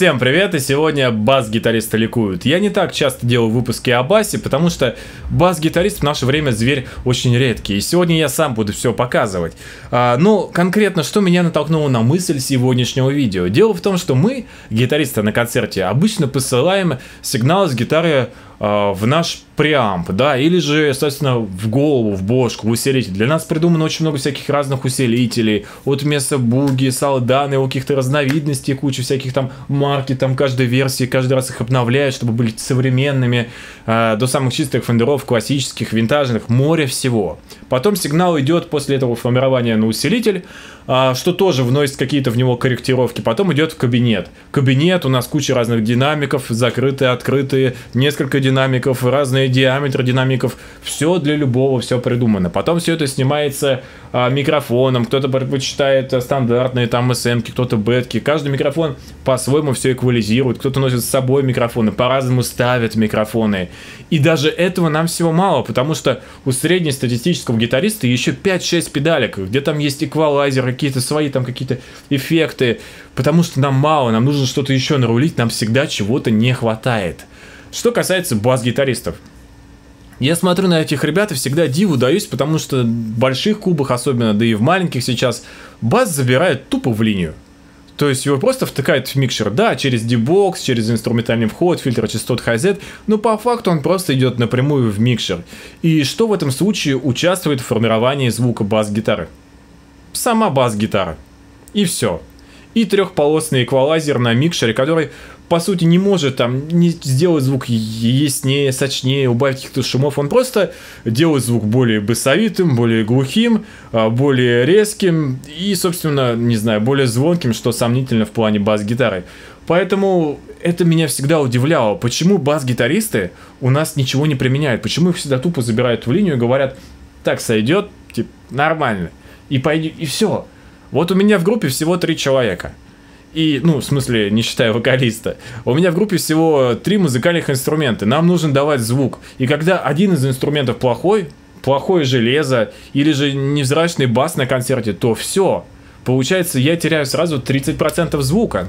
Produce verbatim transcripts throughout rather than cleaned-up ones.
Всем привет, и сегодня бас-гитаристы ликуют. Я не так часто делаю выпуски о басе, потому что бас-гитарист в наше время зверь очень редкий, и сегодня я сам буду все показывать. А, но конкретно, что меня натолкнуло на мысль сегодняшнего видео? Дело в том, что мы, гитаристы на концерте, обычно посылаем сигнал с гитары а, в наш преамп, да, или же, соответственно, в голову, в бошку, в усилитель. Для нас придумано очень много всяких разных усилителей, от Mesa Boogie, Soldano, у каких-то разновидностей, куча всяких там марки, там каждой версии, каждый раз их обновляют, чтобы были современными, э, до самых чистых фендеров, классических, винтажных, море всего. Потом сигнал идет после этого формирования на усилитель, э, что тоже вносит какие-то в него корректировки. Потом идет в кабинет. Кабинет, у нас куча разных динамиков, закрытые, открытые, несколько динамиков, разные диаметры динамиков, все для любого, все придумано. Потом все это снимается а, микрофоном, кто-то предпочитает а, стандартные там эс эм-ки, кто-то бетки. Каждый микрофон по-своему все эквализирует, кто-то носит с собой микрофоны, по-разному ставят микрофоны. И даже этого нам всего мало, потому что у среднестатистического гитариста еще пять-шесть педалек, где там есть эквалайзеры, какие-то свои там какие-то эффекты, потому что нам мало, нам нужно что-то еще нарулить, нам всегда чего-то не хватает. Что касается бас-гитаристов. Я смотрю на этих ребят и всегда диву даюсь, потому что в больших клубах особенно, да и в маленьких сейчас, бас забирает тупо в линию. То есть его просто втыкают в микшер, да, через дебокс, через инструментальный вход, фильтр частот хай-зет, но по факту он просто идет напрямую в микшер. И что в этом случае участвует в формировании звука бас-гитары? Сама бас-гитара. И все. И трехполосный эквалайзер на микшере, который, по сути, не может там не сделать звук яснее, сочнее, убавить каких-то шумов. Он просто делает звук более басовитым, более глухим, более резким и, собственно, не знаю, более звонким, что сомнительно в плане бас-гитары. Поэтому это меня всегда удивляло. Почему бас-гитаристы у нас ничего не применяют? Почему их всегда тупо забирают в линию и говорят, так сойдет, типа, нормально. И пойди, и все. Вот у меня в группе всего три человека. И, ну, в смысле, не считая вокалиста. У меня в группе всего три музыкальных инструмента. Нам нужно давать звук. И когда один из инструментов плохой, плохое железо, или же невзрачный бас на концерте, то все. Получается, я теряю сразу тридцать процентов звука.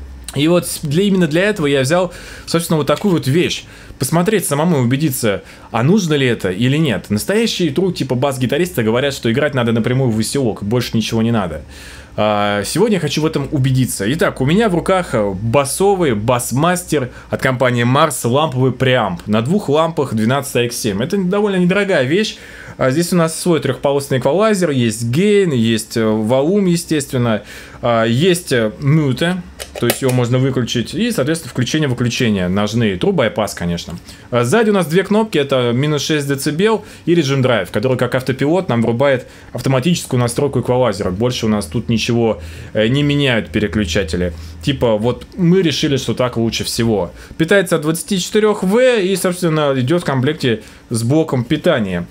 И вот для, именно для этого я взял, собственно, вот такую вот вещь. Посмотреть самому и убедиться, а нужно ли это или нет. Настоящие тру типа бас-гитаристы говорят, что играть надо напрямую в усилок, больше ничего не надо. Сегодня я хочу в этом убедиться. Итак, у меня в руках басовый басмастер от компании Mars ламповый преамп на двух лампах двенадцать икс семь. Это довольно недорогая вещь. Здесь у нас свой трехполосный эквалайзер, есть гейн, есть волум, естественно, есть мюте, то есть его можно выключить, и, соответственно, включение-выключение, ножные, true bypass, конечно. Сзади у нас две кнопки, это минус шесть децибел и режим драйв, который как автопилот нам врубает автоматическую настройку эквалайзера. Больше у нас тут ничего не меняют переключатели. Типа, вот мы решили, что так лучше всего. Питается от двадцати четырёх ватт и, собственно, идет в комплекте с блоком питания.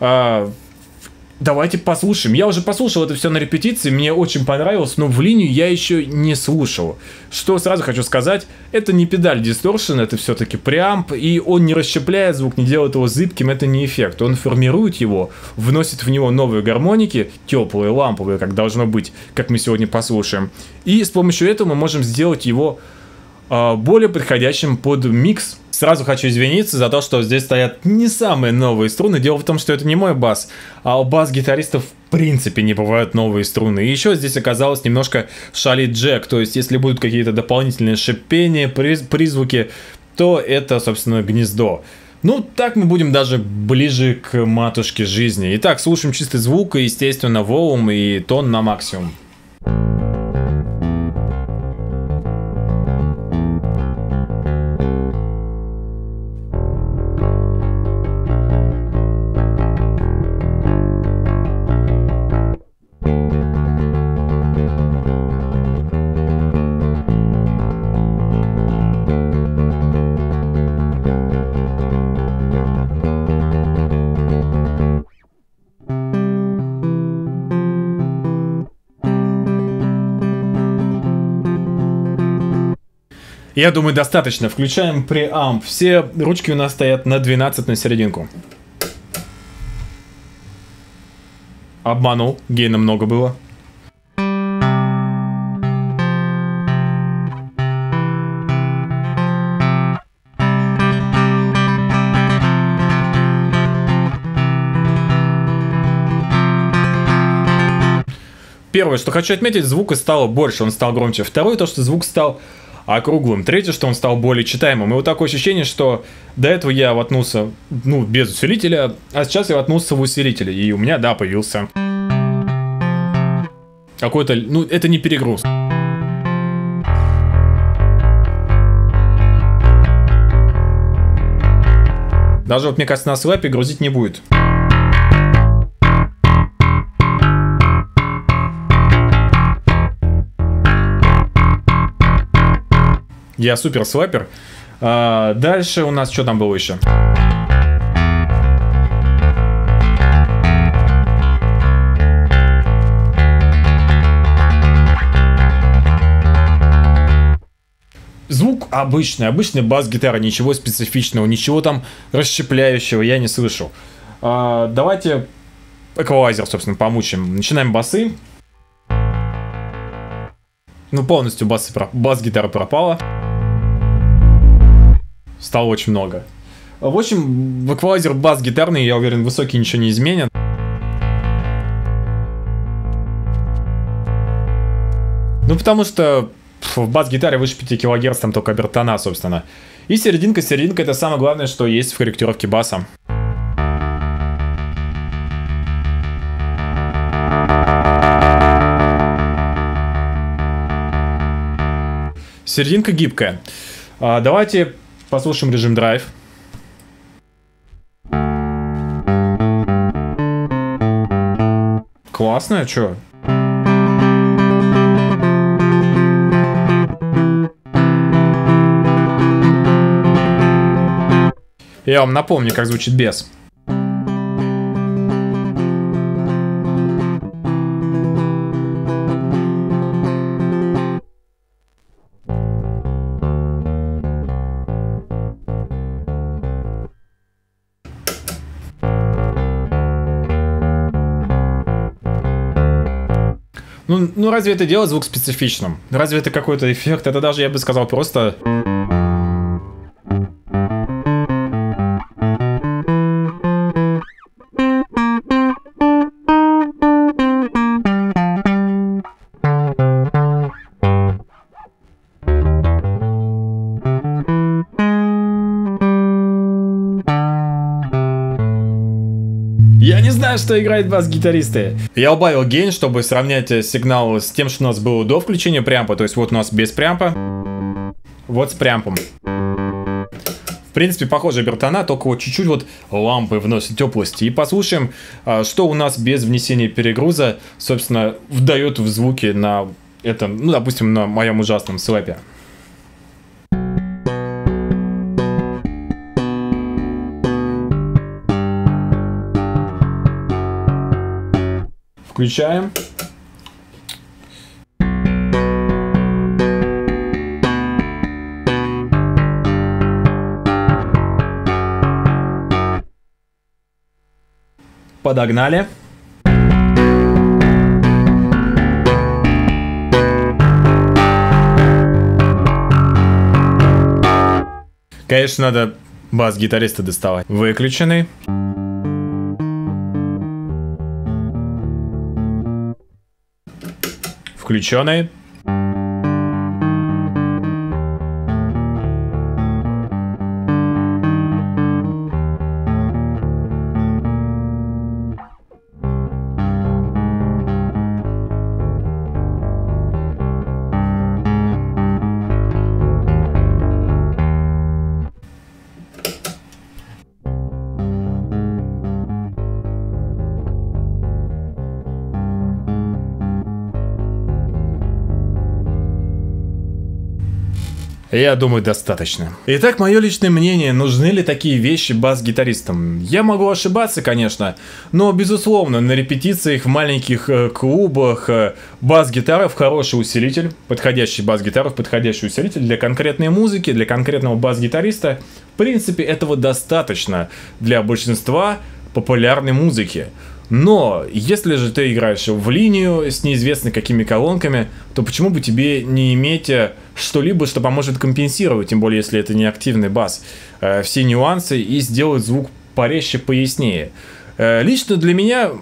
А, давайте послушаем. Я уже послушал это все на репетиции, мне очень понравилось, но в линию я еще не слушал. Что сразу хочу сказать, это не педаль дисторшн, это все-таки преамп, и он не расщепляет звук, не делает его зыбким, это не эффект. Он формирует его, вносит в него новые гармоники, теплые, ламповые, как должно быть, как мы сегодня послушаем. И с помощью этого мы можем сделать его а, более подходящим под микс. Сразу хочу извиниться за то, что здесь стоят не самые новые струны. Дело в том, что это не мой бас, а у бас-гитаристов в принципе не бывают новые струны. И еще здесь оказалось немножко шалит джек, то есть если будут какие-то дополнительные шипения, призвуки, то это, собственно, гнездо. Ну, так мы будем даже ближе к матушке жизни. Итак, слушаем чистый звук, и, естественно, волум и тон на максимум. Я думаю, достаточно. Включаем преамп. Все ручки у нас стоят на двенадцать на серединку. Обманул. Гейна много было. первое, что хочу отметить, звука стало больше, он стал громче. Второе, то, что звук стал округлым. Третье, что он стал более читаемым. И вот такое ощущение, что до этого я воткнулся, ну, без усилителя, а сейчас я воткнулся в усилитель. И у меня, да, появился какой-то, ну, это не перегруз. Даже вот, мне кажется, на слэпе грузить не будет. Я супер слэпер. А, дальше у нас что там было еще? Звук обычный, обычный бас-гитара, ничего специфичного, ничего там расщепляющего я не слышу. А, давайте эквалайзер, собственно, помучим. Начинаем басы. Ну, полностью бас, бас-гитара пропала. Стало очень много. В общем, в эквалайзер бас-гитарный, я уверен, высокий ничего не изменит. Ну, потому что в бас-гитаре выше пяти килогерц, там только обертона, собственно. И серединка, серединка — это самое главное, что есть в корректировке баса. Серединка гибкая. А, давайте послушаем режим драйв. Классно, а чё? Я вам напомню, как звучит бес. Ну, ну разве это делает звук специфичным? Разве это какой-то эффект? Это даже, я бы сказал, просто... Я не знаю, что играют бас-гитаристы. Я убавил гейн, чтобы сравнять сигнал с тем, что у нас было до включения преампа. То есть вот у нас без преампа, вот с преампом. В принципе, похожая обертона, только вот чуть-чуть вот лампы вносят теплости. И послушаем, что у нас без внесения перегруза, собственно, вдает в звуки на этом, ну, допустим, на моем ужасном слэпе. Включаем. Подогнали. Конечно, надо бас-гитариста доставать. Выключенный. Включенный. Я думаю, достаточно. Итак, мое личное мнение, нужны ли такие вещи бас-гитаристам? Я могу ошибаться, конечно, но, безусловно, на репетициях в маленьких э, клубах э, бас-гитаров хороший усилитель, подходящий бас-гитаров, подходящий усилитель для конкретной музыки, для конкретного бас-гитариста. В принципе, этого достаточно для большинства популярной музыки. Но, если же ты играешь в линию с неизвестно какими колонками, то почему бы тебе не иметь что-либо, что поможет компенсировать, тем более, если это не активный бас, все нюансы и сделать звук порезче, пояснее. Лично для меня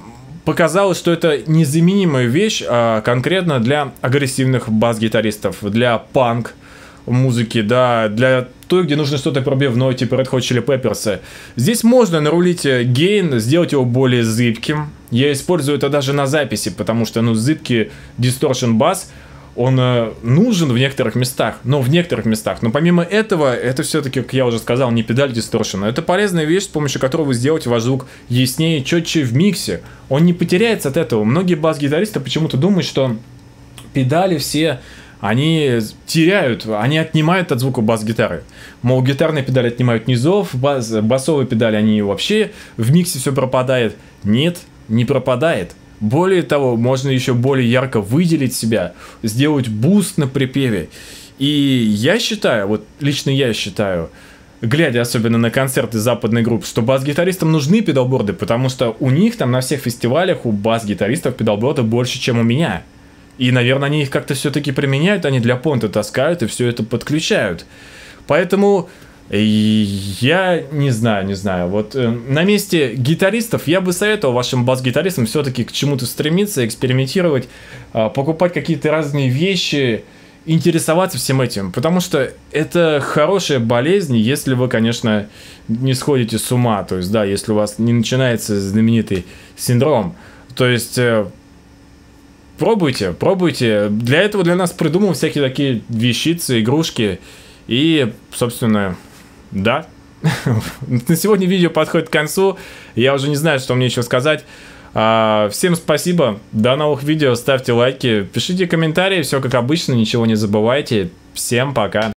показалось, что это незаменимая вещь а, конкретно для агрессивных бас-гитаристов, для панк музыки, да, для той, где нужно что-то пробивное, типа Red Hot Chili Peppers. Здесь можно нарулить гейн, сделать его более зыбким. Я использую это даже на записи, потому что, ну, зыбкий distortion бас, он э, нужен в некоторых местах, но в некоторых местах. Но помимо этого, это все-таки, как я уже сказал, не педаль дисторшена. Это полезная вещь, с помощью которой вы сделаете ваш звук яснее, четче в миксе. Он не потеряется от этого. Многие бас-гитаристы почему-то думают, что педали все... они теряют, они отнимают от звука бас-гитары. Мол, гитарные педали отнимают низов, бас, басовые педали, они вообще в миксе все пропадает. Нет, не пропадает. Более того, можно еще более ярко выделить себя, сделать буст на припеве. И я считаю, вот лично я считаю, глядя особенно на концерты западной группы, что бас-гитаристам нужны педалборды, потому что у них там на всех фестивалях у бас-гитаристов педалборда больше, чем у меня. И, наверное, они их как-то все-таки применяют, они для понта таскают и все это подключают. Поэтому я не знаю, не знаю. Вот э, на месте гитаристов я бы советовал вашим бас-гитаристам все-таки к чему-то стремиться, экспериментировать, э, покупать какие-то разные вещи, интересоваться всем этим. Потому что это хорошая болезнь, если вы, конечно, не сходите с ума. То есть, да, если у вас не начинается знаменитый синдром. То есть... Э, Пробуйте, пробуйте. Для этого для нас придумал всякие такие вещицы, игрушки. И, собственно, да. На сегодня видео подходит к концу. Я уже не знаю, что мне еще сказать. Всем спасибо. До новых видео. Ставьте лайки, пишите комментарии. Все как обычно, ничего не забывайте. Всем пока.